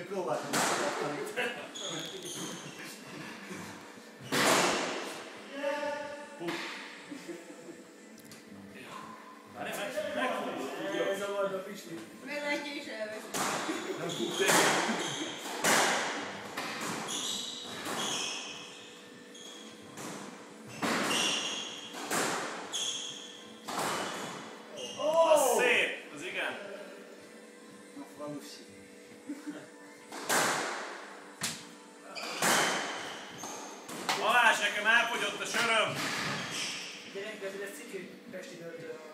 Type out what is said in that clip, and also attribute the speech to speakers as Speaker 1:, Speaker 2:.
Speaker 1: még próbáltam megtartani.
Speaker 2: Várj, meg!
Speaker 1: Ez a volt a Pisti.
Speaker 3: Meglátja is elveszi.
Speaker 2: Nem fog tenni. Az szép! Az igen!
Speaker 1: Na, falusi.
Speaker 2: Balázs, nekem elfogyott a söröm!
Speaker 4: Gyerek, de ez egy cikű Pesti döntő.